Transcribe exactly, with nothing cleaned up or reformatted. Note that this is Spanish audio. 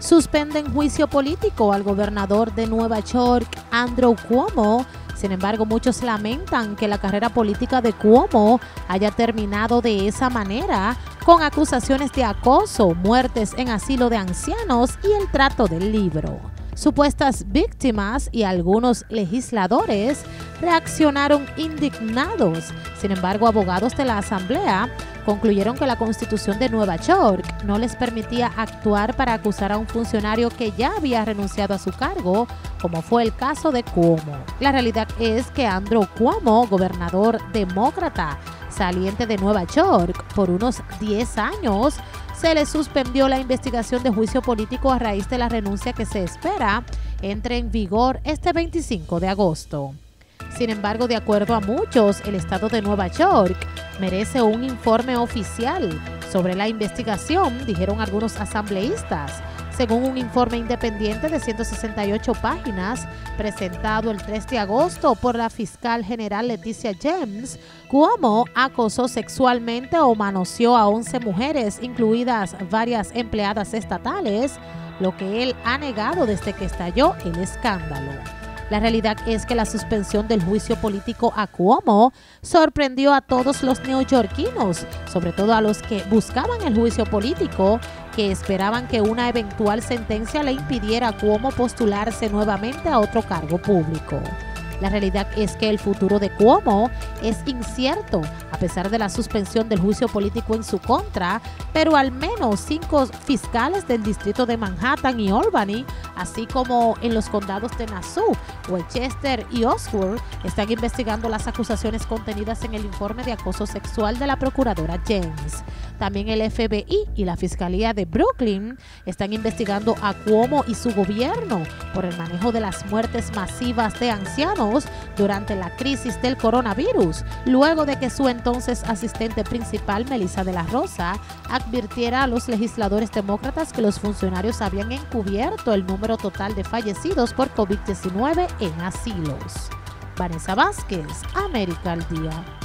Suspenden juicio político al gobernador de Nueva York, Andrew Cuomo. Sin embargo, muchos lamentan que la carrera política de Cuomo haya terminado de esa manera, con acusaciones de acoso, muertes en asilo de ancianos y el trato del libro. Supuestas víctimas y algunos legisladores reaccionaron indignados. Sin embargo, abogados de la Asamblea concluyeron que la Constitución de Nueva York no les permitía actuar para acusar a un funcionario que ya había renunciado a su cargo, como fue el caso de Cuomo. La realidad es que Andrew Cuomo, gobernador demócrata saliente de Nueva York por unos diez años, se le suspendió la investigación de juicio político a raíz de la renuncia que se espera entre en vigor este veinticinco de agosto. Sin embargo, de acuerdo a muchos, el estado de Nueva York merece un informe oficial sobre la investigación, dijeron algunos asambleístas. Según un informe independiente de ciento sesenta y ocho páginas presentado el tres de agosto por la fiscal general Leticia James, Cuomo acosó sexualmente o manoseó a once mujeres, incluidas varias empleadas estatales, lo que él ha negado desde que estalló el escándalo. La realidad es que la suspensión del juicio político a Cuomo sorprendió a todos los neoyorquinos, sobre todo a los que buscaban el juicio político, que esperaban que una eventual sentencia le impidiera a Cuomo postularse nuevamente a otro cargo público. La realidad es que el futuro de Cuomo es incierto, a pesar de la suspensión del juicio político en su contra, pero al menos cinco fiscales del distrito de Manhattan y Albany, así como en los condados de Nassau, Westchester y Oswald, están investigando las acusaciones contenidas en el informe de acoso sexual de la procuradora James. También el F B I y la Fiscalía de Brooklyn están investigando a Cuomo y su gobierno por el manejo de las muertes masivas de ancianos durante la crisis del coronavirus, luego de que su entonces asistente principal, Melissa de la Rosa, advirtiera a los legisladores demócratas que los funcionarios habían encubierto el número total de fallecidos por COVID diecinueve en asilos. Vanessa Vázquez, América al Día.